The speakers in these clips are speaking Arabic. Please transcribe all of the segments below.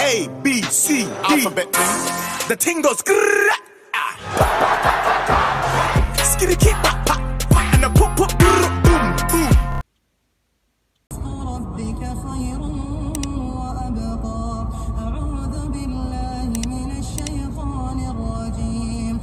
A B C D. Alphabet thing. The ting goes grrrr. Skitty keep pop pop pop and the pop pop boom boom. ربك خير وأبقى أعوذ بالله من الشيطان الرجيم.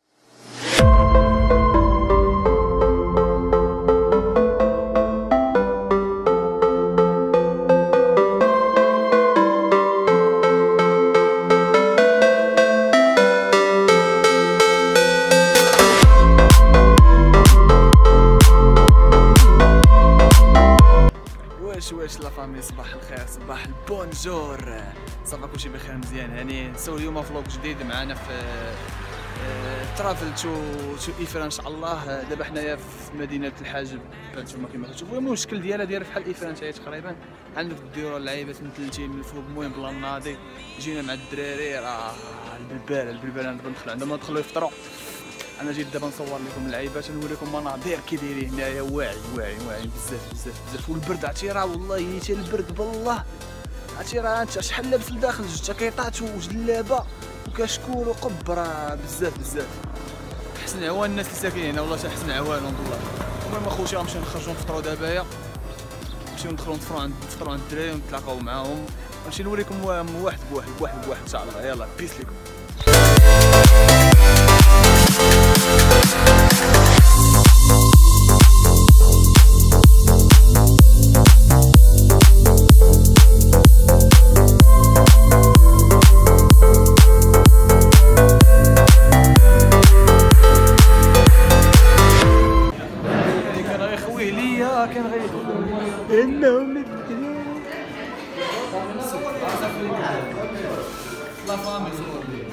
واش لا فامي، صباح الخير، صباح البونجور، صافا كلشي بخير مزيان. يعني نسول اليوم فلوق جديد معنا في ترافل تو ايفرا ان شاء الله. دابا حنايا في مدينه الحاجب هانتوما كما كتشوفوا. المشكل ديالها بحال ايفرا نتايا تقريبا. عندنا في الديور اللعيبات متلتين من الفوق، المهم بلا ناضي. جينا مع الدراري راه البلبال نبغيو ندخلوا عندهم ندخلوا يفطروا. انا جيت دابا نصور لكم اللعيبات ونوريكم مناظر كي دايرين هنايا. واعي بزاف. والبرد عرفتي راه والله حتى البرد بالله. عرفتي راه انت شحال لابس لداخل جاكيطات وجلابه وكشكول وقب، راه بزاف. حسن عوان الناس اللي ساكنين هنا والله حسن عوانهم والله. المهم اخوتي غنمشيو نخرجوا نفطروا دابايا، نمشيو ندخلوا نفطروا عند الدراري ونتلاقاو معاهم. نمشي نوريكم واحد بواحد ان شاء الله. يلا بيس لكم. كان غير انهم لا فامي صور لي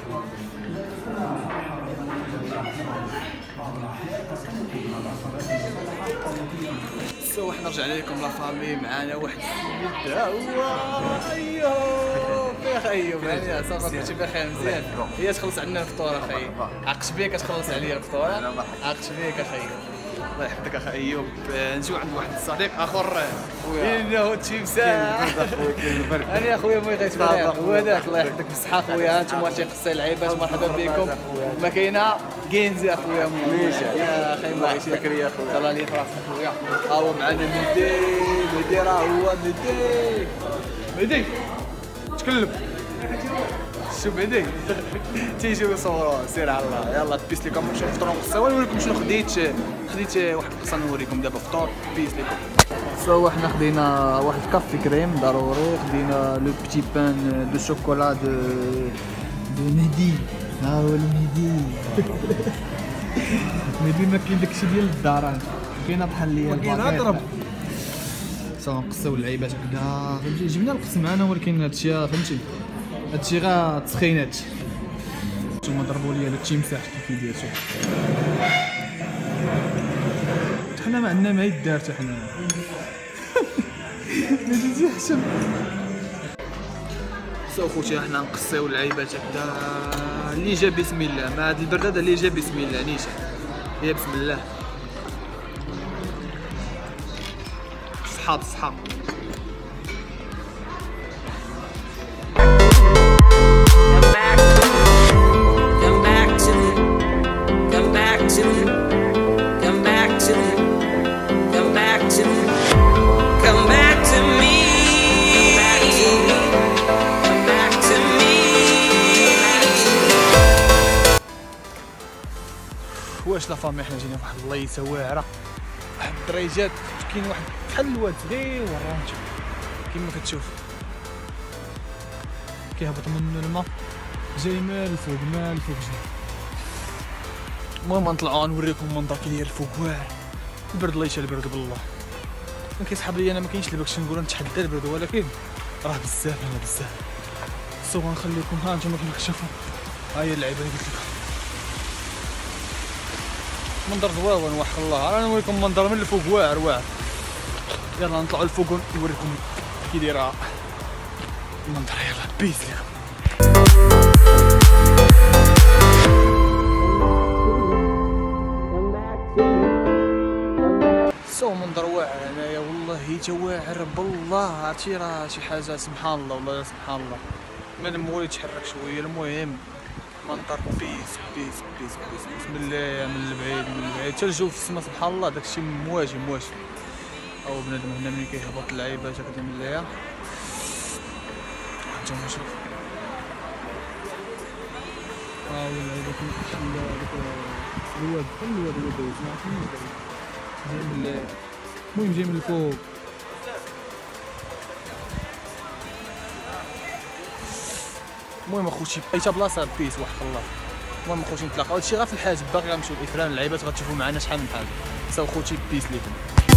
سو حنا رجعنا لكم لا فامي. معنا واحد السيد هو ايوب يعني صافي كلشي بخير مزيان. هي تخلص عندنا الفطور اخي. عقش بيك تخلص عليا الفطور. عقش بيك اخي، الله يحفظك اخي ايوب. نجيو عند واحد الصديق اخر انه تيمساح. انا اخويا ما يغيث معايا هو هذاك. الله يحفظك بالصحه خويا. انتم واش تيقصي اللعيبات، مرحبا بكم. ما كاينه كينزي اخويا ميشا يا اخي. الله يعيشك يا خويا، الله لي فراسك خويا. ها هو معنا مهدي راه هو مهدي تكلم. شوف مهدي تيجيو يصوروا. سير على الله. يلا بيس لكم. نمشيو نفطروا نقصاو ونوريكم شنو خديت واحد القصه نوريكم دابا فطور. بيس لكم. سوا حنا خدينا واحد الكافي كريم ضروري. خدينا لو بتي بان دو شوكولا دو مهدي. ها هو المهدي. مهدي ما كاين داكشي ديال الدار، كاينه بحال ليا الباكيط. سوا نقصاو اللعيبات هكذا. جبنا القص معنا ولكن هادشي فهمتي هادشي غا تسخينات. نتوما ضربوا لي هذا التيمساح كيف ديرتو. حنا ما عندنا ما يدار حتى حنا. بديتي حشم. سو خوتي حنا نقصيو اللعيبات هكذا. اللي جا بسم الله. ما هاد البرد هذا اللي جا بسم الله نيشان. يا بسم الله. صحاب واش لا فامي. حنا جينا فواحد البلايصه واعره، واحد الدريجات. كاين واحد بحال الواد صغير ورانتو كيما كتشوف كيهبط منه الماء جاي مال الفوق جاي. المهم نطلعوا نوريكم المنظر كي داير الفوق واعر. البرد الله يشال البرد بالله. ما كيسحب لي انا ما كاينش اللي باغي نقول نتحدى البرد، ولكن راه بزاف سو غنخليكم ها نتوما كيما كتشوفوا. ها هي اللعيبه اللي قلت لكم. منظر زوين وحق الله. انا نوريكم المنظر من الفوق واعر. يلا نطلعوا للفوق ونوريكم كي دايره المنظر. يلا بيس لكم. سو منظر واعر هنايا والله تا واعر بالله. عرفتي راه شي حاجه سبحان الله والله سبحان الله. مادام مولي يتحرك شويه. المهم منطر بيس بيس بيس بيس بسم الله، من البعيد من البعيد حتى الجو في السما سبحان الله داكشي مواجه او بنادم هنا ملي كيهبط اللعيبه كتعمل ليها نتوما شوف اللعيبه كيمشي داك الواد دوز ما عرفتش المهم جاي من الفوق. المهم اخوتي ايتا بلاصه بيس واحد الله. المهم اخوتي نتلاقاو هادشي غير في الحاجب، باقي غنمشيو للافران اللعيبات غتشوفوا معنا شحال من حاجه. سو خوتي بيس ليكم.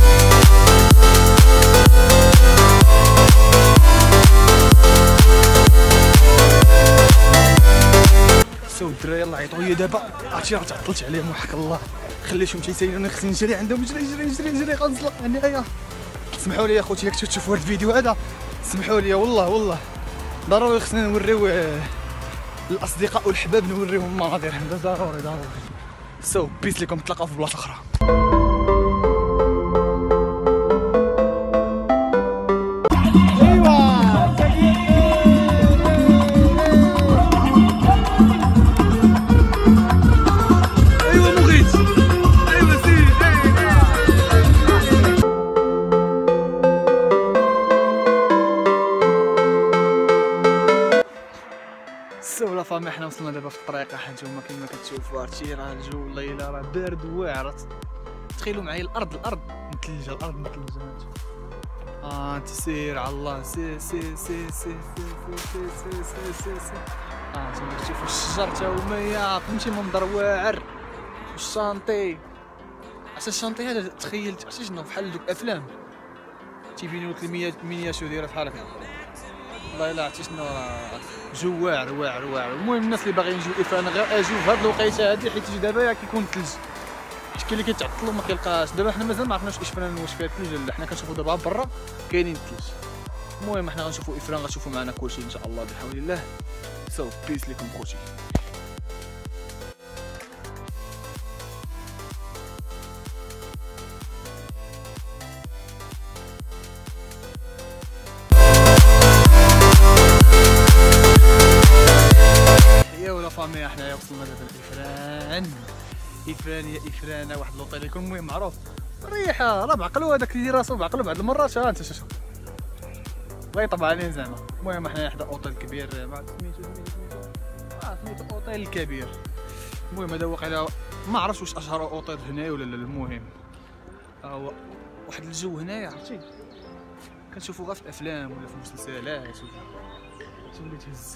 سو الدراري يلاه عيطوا لي دابا، عرفتي راه تعطلت عليهم وحق الله، خليتهم تيسايلوني خصني نجري عندهم، نجري غنزلق هنايا. سمحوا لي اخوتي ياك تشوفوا هاد الفيديو هذا، سمحوا لي والله ضروري خصنا نوريو الاصدقاء والحباب، نوريهم المناظر هذا ضروري. سو بيس لكم، نتلاقاو في بلاصه اخرى. ولا فامي حنا وصلنا دابا في الطريق، حنتوما كيما كتشوفوا هادشي راه الجو الليله راه بارد واعر. تخيلوا معايا الارض مثلجه، الارض مثلجه. انت سير على الله، سير انتما كتشوفوا الشجر تا هما، فهمتي منظر واعر. الشانطي عرفتي الشانطي هذا تخيلت عرفتي شنو بحال دوك افلام تيبينوا لك المينياتور دايره بحال هكا. والله الا عرفتي شنو جو واعر. المهم الناس اللي باغيين يجيو افران غير اجيو في هاد الوقيته هادي، حيت دابا كيكون الثلج، كاين اللي كيتعطل وما كيلقاش. دابا حنا مازال ما عرفناش افران واش فيها الثلج ولا لا، حنا كنشوفوا دابا برا كاينين الثلج. المهم حنا غنشوفوا افران، غتشوفوا معنا كلشي ان شاء الله بحول الله. سو بيس لكم خوتي. فامي حنايا وصلنا دابا الافران يا افرانه، واحد لوطيل يكون المهم معروف الريحه راه بعقلو هذاك اللي راسو بعقلو بعض المرات. انت شوف غيطبع عليه زعما. المهم حنايا حدا اوطيل كبير، ما عرفت سميتو اوطيل كبير. المهم هذا واقيلا ما عرفتش واش اشهر اوطيل هنايا ولا لا. المهم هو واحد الجو هنايا عرفتي كنشوفو غير في الافلام ولا في المسلسلات. شنو اللي تهز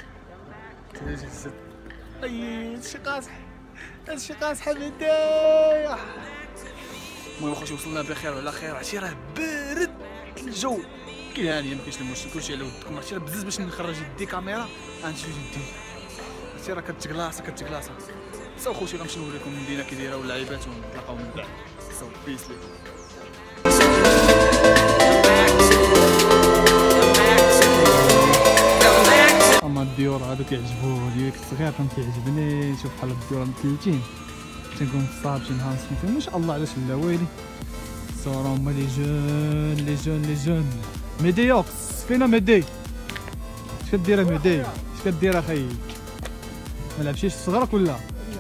هادشي قاصح بداية. المهم اخوتي وصلنا بخير وعلى خير. عرفتي راه بارد الجو، كاين هانيه ما كاينش المشكل، كلشي على ودكم. عرفتي راه بزز باش نخرج يدي كاميرا غنشوف يدي، عرفتي راه كتقلاصه. سو خوتي غنمشي نوريكم المدينه كي دايره واللعيبات ونتلاقاو من بعد. سو بيس ليكم. اما الديور هادو كيعجبوني، كنت صغير كان كيعجبني نشوف بحال الديور مثلثين، تنكون في الصاب شي نهار سميتو ما شاء الله علاش لا ويلي. صورا هما لي جون ميديوكس. فينا ميدي؟ اش كدير ميدي؟ اش كدير اخي؟ ما لعبتيش صغرك ولا؟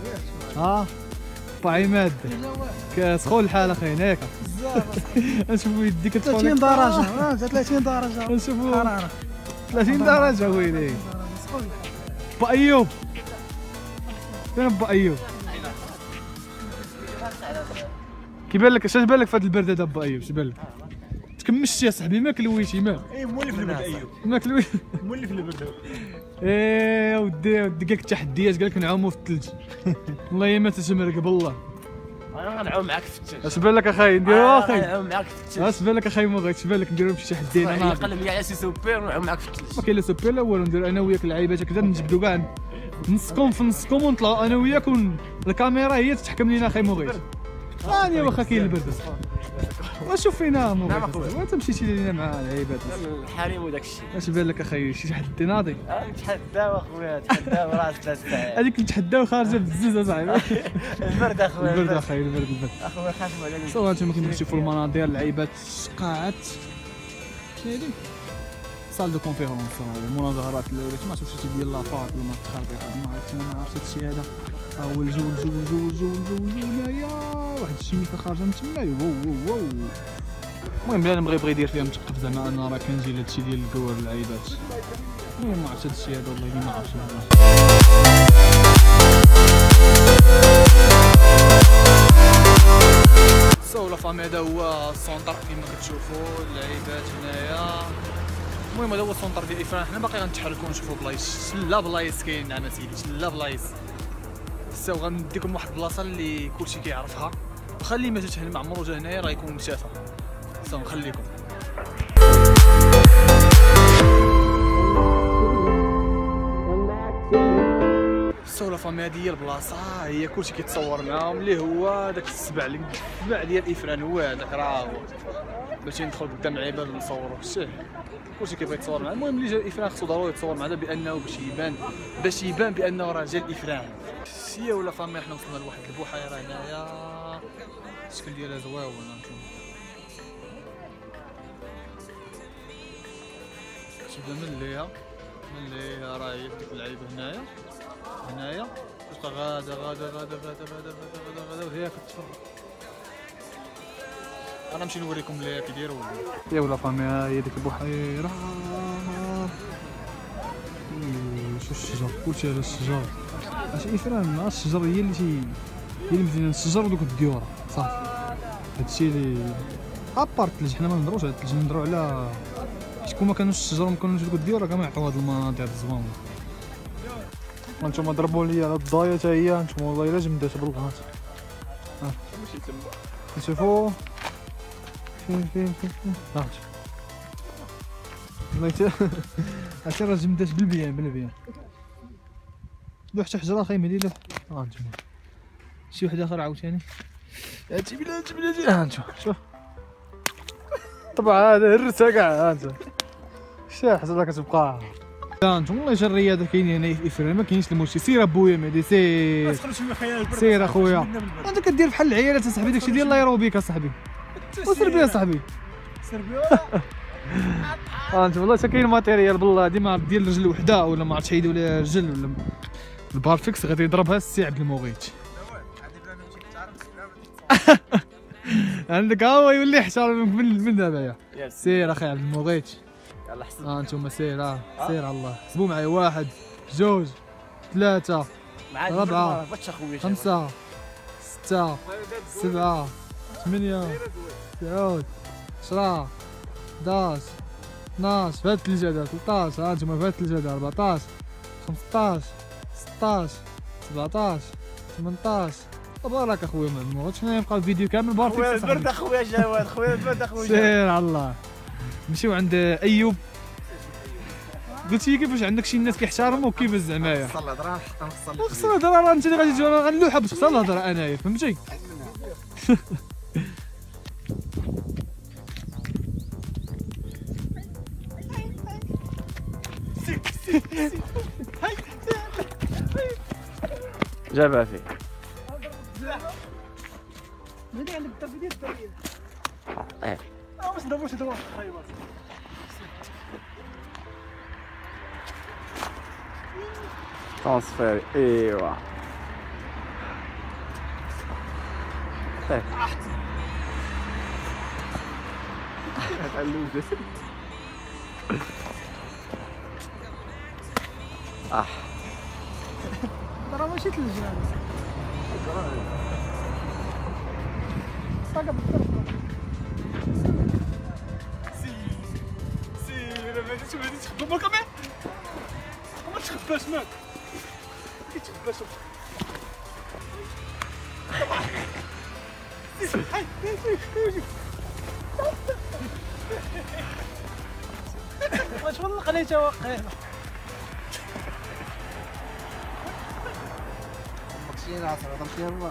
عماد كسخون الحال اخي هناك بزاف. نشوفوا يديك 30 درجه 30 درجه نشوفوا حراره 30 درجه ويلي. با ايوب فين با ايوب؟ كيبان لك اش بان لك في هذا البرد هذا با ايوب؟ اش بان لك؟ تكمشتي يا صاحبي ما كلويتي مالك؟ مولف البرد ايوب ما كلوي مولف البرد. ودي قال لك تحديات، قال لك نعوموا في الثلج. والله ما تسمرك بالله. انا غنعوم معاك في الثلج. اش بان لك اخاي نديرو اخي؟ غنعوم معاك في الثلج. اش بان لك اخاي مغيت؟ اش بان لك نديرو شي تحديات؟ انا قلب لي على سي سوبر ونعوم معاك في الثلج. ما كاين لا سوبر لا والو، ندير انا وياك اللعيبات هكذا، نجبدو كاع نصكم في نصكم ونطلعوا انا وياك، الكاميرا هي تحكم لينا اخي مغيت. راني واخا كاين البرد وشوف فينا مغيت، وانت مشيتي لينا مع اللعيبات الحريم وداك الشيء. اش بان لك اخاي؟ شي تحدي ناضي؟ نتحداو اخويا، نتحداو راس 3 ساعات. هذيك نتحداو خارجه بالزز اصاحبي. البرد اخويا، البرد اخاي، البرد اخويا خاصم على سوا انتم كيما كتشوفوا المناظر اللعيبات الشقاعات. شنو هادي؟ سال دو كونفيرونس المناظرات الاولى ما عرفتش شي ديال لافاط ولا ما تخربيق ما عرفتش ما عرفتش هادشي هذا. ها هو الجو هنايا واحد الشميكه خارجه من تما واو. المهم بلا نبغي يدير فيها مثقف زعما انا راه كنجي لهادشي ديال الكور اللعيبات. المهم ما عرفتش هادشي هذا والله ما عرفتش. سو لا فامي هذا هو السونتر كيما كتشوفوا اللعيبات هنايا. المهم هذا هو السونتر ديال افران. حنا باقي غنتحركوا نشوفوا بلايص لا بلايص كاين نعم اسيدي لا بلايص. سو غنديكم واحد البلاصه اللي كلشي كيعرفها واخا اللي ما جاش هنا ما عمرو جا هنايا راه يكون شافها. سو نخليكم سو لا فامي هذه هي البلاصه هي كلشي كيتصور معاهم اللي هو داك السبع ديال افران هو هذاك راه هو باش ندخل قدام العباد ونصوروا الشيء كلشي كيبغي يتصور معاه. المهم اللي جا افران خصو ضروري يتصور معاه بانه باش يبان بانه راه جا الافران. هي ولا فامي حنا وصلنا لواحد البحيره هنايا الشكل ديالها زويون. شوف من ليها راه هي ديك اللعيبه هنايا غادا وهي كتفرج. انا نمشي نوريكم اللي كيديروا يا ولا فامي. هي ديك البحيره شوف الشجر كلشي على الشجر. اش افران الشجر هي اللي مزيانه الشجر ودوك الديور صافي. هادشي اللي ابارت الثلج حنا ما نهضروش على الثلج نهضروا على شكون ما كانوش الشجر وما كانوش دوك الديور راه كاع ما يعطيو هاد المناظر الزوينه. هانتوما ضربوا لي على الضايه حتى هي هانتوما والله الا جمدات بالغلط. شوفوا فين والله حتى راه جمدات بالبيان لو حتى حجره اخي مهدي له. هانتوما شي واحد اخر عاوتاني هاتي بلاتي هانتوما شوف طبعا هذا هرسها كاع هانتوما شي حاجه كتبقى هانتوما والله جا الرياضه كاينين هنا في افران ما كاينش المشكل. سير ابويا مهدي سير اخويا انت كدير بحال العيالات اصاحبي داكشي ديال الايروبيك اصاحبي وسير بيا صاحبي سير بيا. انت والله حتى كاين ماتيريال بالله ديما ديال رجل وحده ولا ما عرفتش حيدوا ليها رجل ولا البارفيكس غادي يضربها السي عبد المغيث. عندك ها هو يولي يحترمك من دابا يا سير اخي عبد المغيث. يلاه حسب انتم سير سير على الله. حسبوا معايا 1 2 3 4 5 6 7 8 9 10 11 12 فهاد الثلج هذا 13 ها انتما فهاد الثلج هذا 14 15 16 17 18 تبارك اخويا ما شنو يبقى الفيديو كامل بارك خويا البرد اخويا جواد خويا البرد اخويا سير على الله. نمشيو عند ايوب قلتي كيفاش عندك شي ناس كيحترموك كيفاش زعمايا خص الهضره خص الهضره راه انت اللي غادي تجي غنلوحها باش خص الهضره انايا فهمتي. جابها فيه هادي عندك الطرف ديال الطريق واش ضربوش هذا واحد الخايبات ترانسفير ايوا راه ماشي ثلج هذا صاقه بالطرف سير ما شوف هادي تخبى ما كمان ما تخباش ماك كيتخبى شوف واش والله قليتها واقيلا مشينا عصر مشينا النار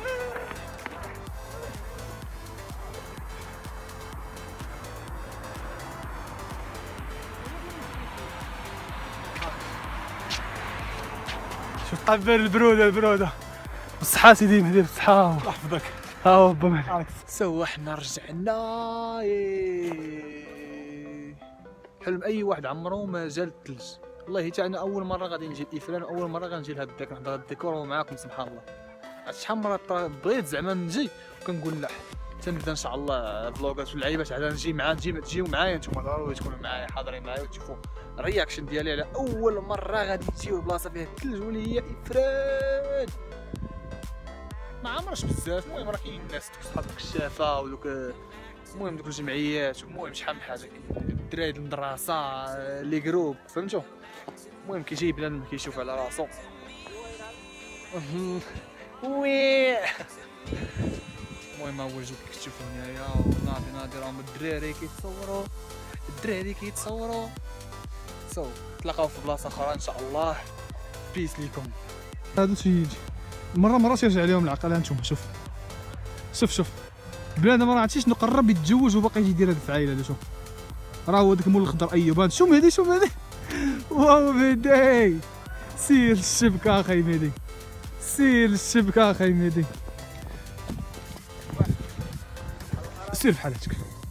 شوف قبل البرودة بالصحة سيدي مهدي بالصحة الله يحفظك ها هو با مالك. سوا حنا رجعنا حلم اي واحد عمره ما جا الثلج. والله حتى انا اول مره غادي نجي الافران، اول مره غنجي لهاد الديك نحضر هاد الديكور ومعاكم سبحان الله. عرفت شحال من مره بغيت زعما نجي وكنقول لا تنبدا ان شاء الله فلوغات واللعيبات عاد نجي معاه تجيو معايا نتوما ضروري تكونوا معايا حاضرين معايا وتشوفوا الرياكشن ديالي على اول مره غادي تجيو لبلاصه فيها الثلج واللي هي افران. ما عمرش بزاف، المهم راه كاين الناس دوك صحاب الكشافه ودوك المهم دوك الجمعيات والمهم شحال من حاجه، الدراري د المدرسه لي جروب فهمتوا. المهم كيجي بنادم كيشوف على راسو وي. المهم اول جوج كتشوفوا هنايا وناضي راهم الدراري كيتصوروا تلاقاو في بلاصه اخرى ان شاء الله. بيس ليكم. هادو تيجي مره تيرجع عليهم العقل. هانتوما شوف بنادم راه عرفتي شنو قرب يتزوج وباقي يدير هاد الفعايل هذا. شوف راه هو داك مول الخضر ايوب. شوف مهدي واو مهدي سير الشبكه اخي مهدي، سير الشبكه اخي مهدي، سير بحالتك.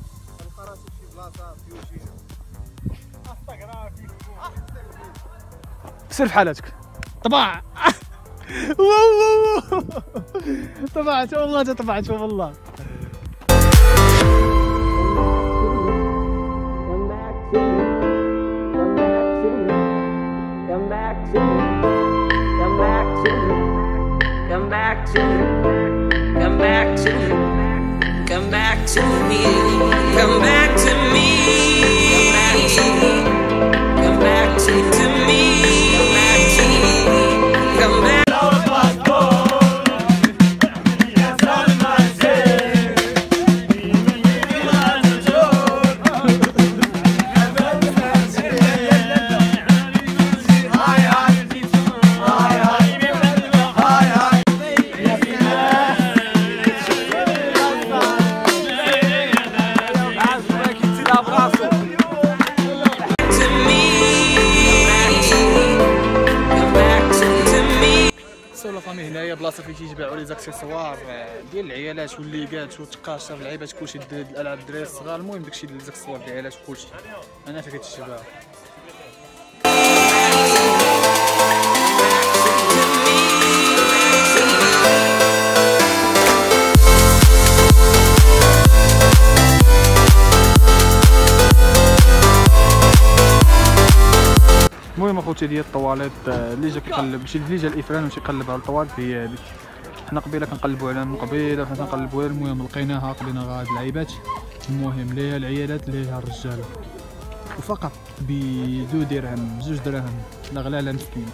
سير بحالتك طبع. طبعت والله طبعت والله. هنايا بلاصه فين تيتباعوا لي زاكسيسوار ديال العيالات والليغات والتقاشر اللعيبات كلشي الالعاب الدراري الصغار. المهم داكشي ديال الزاكسيسوار ديال العيالات وكلشي انا فين كتشبع. المهم اخوتي ديال الطواليط اللي جا كيقلب اللي جا الافران ومشي يقلب على الطواليط هي هذيك. حنا قبيله كنقلبوا عليها من قبيله وحنا كنقلبوا. المهم لقيناها قلنا هاد اللعيبات. المهم ليها العيالات ليها الرجاله وفقط ب2 درهم 2 دراهم لا غلا لا مسكين.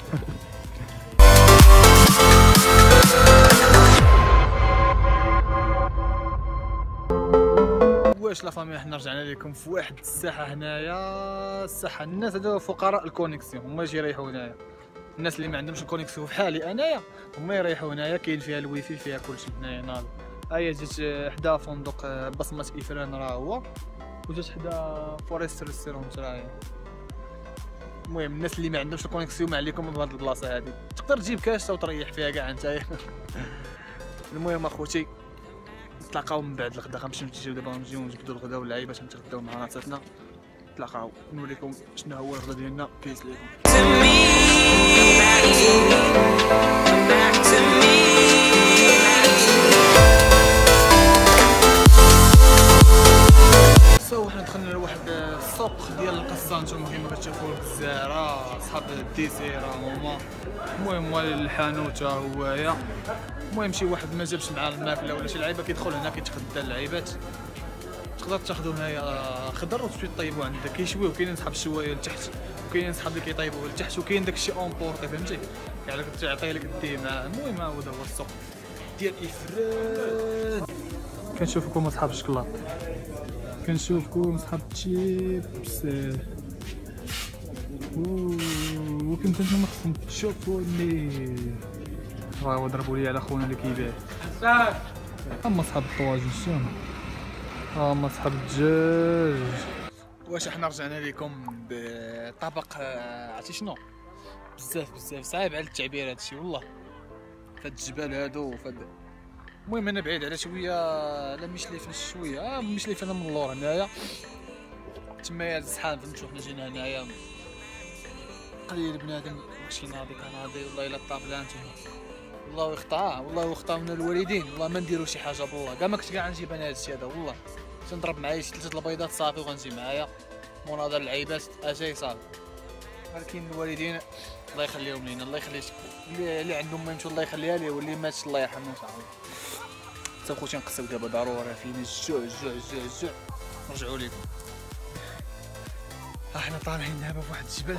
واش لا فامي حنا رجعنا لكم في واحد الساحه هنايا. الساحه الناس هادو فقراء الكونيكسيون هما يجي يريحوا هنايا. الناس اللي ما عندهمش الكونيكسيون بحالي انايا هما يريحوا هنايا. كاين فيها الويفي فيها كلشي هنايا ناضي. هيا جيت حدا فندق بصمه افران راه هو وجات حدا فوريست ريستورونت راهي. المهم الناس اللي ما عندهمش الكونيكسيون ما عليكم بهاد البلاصه هادي تقدر تجيب كاشطه وتريح فيها كاع نتايا. المهم اخوتي نتلاقاو من بعد الغدا. غنمشيو نتجيو دابا نجيو نجبدو الغدا واللعيبات نتغداو مع راساتنا. نتلاقاو نوريكم شنو هو الغدا ديالنا. بيس ليكم. حنا دخلنا لواحد السوق ديال القصه. نتوما كيما كتشوفوا الزهره صحاب الديسير هما. المهم والي الحانوت هوايا. المهم شي واحد ما جابش معاه الماكله ولا شي لعيبه كيدخل هنا كيتغدى اللعيبات. تقدر تاخذوا هنايا خضر وتمشيو طيبوا عندك كيشويو. كاينين صحاب الشوايه لتحت وكاينين صحاب اللي كيطيبوا لتحت وكاين داكشي اونبورطي فهمتي يعني كتعطي لك ديه معاه. المهم هو هذا هو السوق ديال افران. كنشوفكم اصحاب الشكلاط، كنشوفكم صحاب الشيبس. وكنت نتوما خصكم تشوفوني. راه ضربوا لي على خونا اللي كيبيع. اما صحاب الطواجن شنو اما صحاب الدجاج. واش حنا رجعنا لكم بطبق عرفتي شنو بزاف صعيب على التعبير هادشي والله. فهاد الجبال هادو فهاد. المهم انا بعيد على شويه لا مشليفن شويه مشليف انا من اللور هنايا. تما الزحام فهمتوا حنا جينا هنايا قليل بنادم ماشي ناضي كناضي والله الا الطابله نتوما والله يخطا والله يخطا من الوالدين والله ما نديرو شي حاجه بالله كاع ما كنت كاع نجيب انا هادشي هذا والله تنضرب معايا شي 3 البيضات صافي وغنجي معايا مناظر العيبات اجاي صافي ولكن الوالدين الله يخليهم لينا الله يخلي اللي عندهم ما الله يخليها ليه واللي مات الله يرحمه صاحبي حتى خوتي نقصيو دابا ضروري فينا الجوع الجوع الجوع الجوع نرجعوا لكم احنا طالعين دابا فواحد الجبل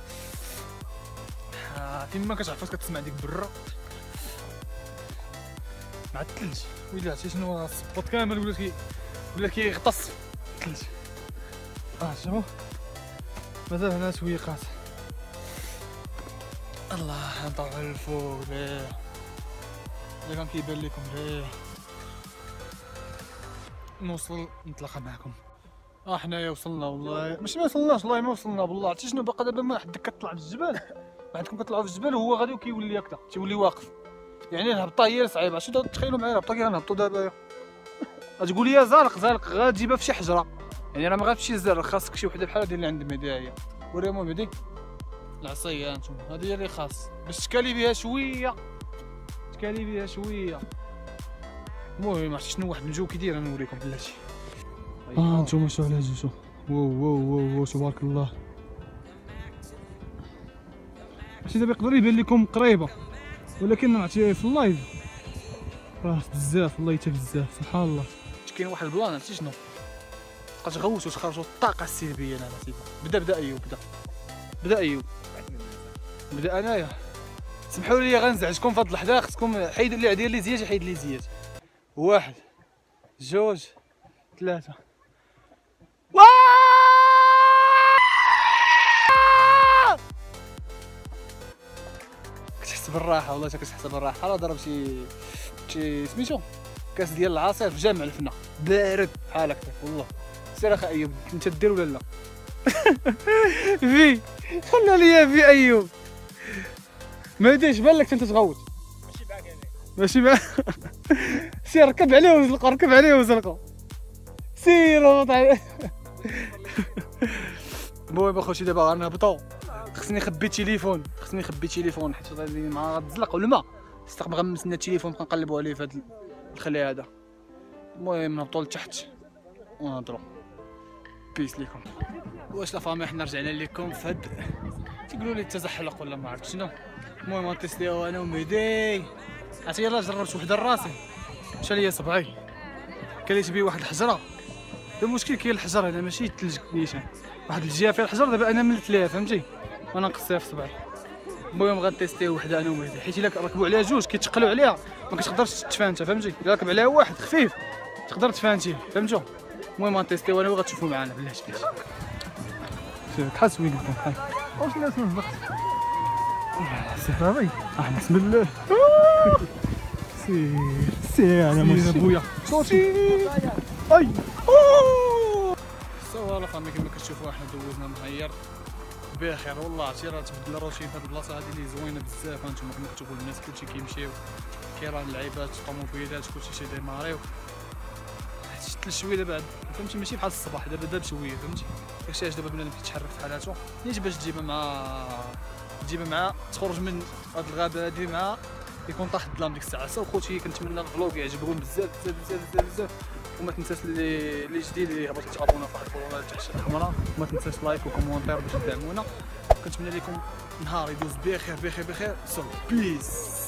فين ما كتعرف كتسمع ديك برا مع الثلج ويلي عرفتي شنو الصباط كامل ولا كيغطس الثلج شوفوا مازال هنا سويقات الله نطلعوا للفوق ليه اللي كان كيبان لكم ليه نوصل نتلاقى معكم حنايا وصلنا والله ماشي ما وصلناش والله ما وصلنا بالله عرفتي شنو باقا دابا ما حدك كطلع في الجبل بعدكم كطلعوا في الجبل وهو غادي وكيولي هكذا تيولي واقف يعني الهبطه هي صعيبه شنو تخيلوا معايا الهبطه كي غنهبطوا دابا غتقول لي زالق غتجيبها في شي حجره يعني راه ما غاتمشي زر خاصك شي وحده بحال هادي اللي عند مهدي هي وريهم مهدي العصايه انتم هذه هي اللي خاص باش تكالي بها شويه المهم عرفتي شنو واحد الجو كيدير نوريكم بلاتي انتم شوفوا على هادو واو تبارك الله ماشي دابا يقدر يبان لكم قريبه ولكن عرفتي في اللايف راه بزاف والله حتى بزاف سبحان الله كاين واحد البلان عرفتي شنو بقات غوت وتخرجوا الطاقه السلبيه انا عرفتي بدا ايوب بدا انايا سمحوا لي غنزعجكم في هاد اللحظه خصكم حيدوا اللي داير لي زياج حيد لي زياج 1 2 3 كتحس بالراحه والله كتحس بالراحه راه ضرب شي سميتو كاس ديال العصير في جامع الفنا بارد بحال هكا والله سير اخا ايوب انت دير ولا لا في خلنا ليا في ايوب ما يديش بالك انت تغوت ماشي معاك سير ركب عليه وزلقه سير هبط عليه المهم اخوتي دابا غنهبطو خصني نخبي التليفون حيت مع غتزلق والماء استقبل غنمسنا التليفون نبقى نقلبوا عليه في هذا الخلي هذا المهم نهبطوا لتحت ونهضروا بيس ليكم واش لا فامي حنا رجعنا لكم في هاد تيقولوا لي التزحلق ولا ما عرفت شنو المهم غنتيستيو انا ومهدي عرفتي يلاه جربت وحده لراسي مشى ليا صبعي كليت بيه واحد الحجره المشكل كاين الحجر هنا ماشي الثلج نيشان واحد الجهه فيها الحجر دابا انا ملت ليها فهمتي وانا نقصيها في صبعي المهم غنتيستيو وحده انا ومهدي حيت الا ركبوا عليها جوج كيتقلوا عليها ما كتقدرش تفانتا فهمتي الا ركب عليها واحد خفيف تقدر تفانتيه فهمتوا المهم غنتيستيو انا وغتشوفوا معنا بلاتي بحال سويقكم بحال واش الناس نزقت صافي بسم الله سير على ماشي بويا صوتي اي سوا فامي كما كتشوفوا حنا دوزنا مغير بخير والله عرفتي راه تبدل الروتين في هاد البلاصه هادي اللي زوينه بزاف هانتوما كما كتشوفوا الناس كلشي كيمشيو كيران اللعيبات الطوموبيلات كلشي تيديماريو شفت شويه دابا فهمتي ماشي بحال الصباح دابا بشويه فهمتي داكشي علاش دابا بنادم كيتحرك في حالاتو نيت باش تجيبها مع تخرج من هاد الغابه هادي مع يكون طاح الظلام ديك الساعه خوتي كنتمنى الفلوق يعجبكم بزاف وما تنساش اللي جديد اللي هبط تابونا في واحد القناه تحت الكاميرا وما تنساش لايك وكومونتير باش تدعمونا كنتمنى لكم نهار يدوز بخير سو بيس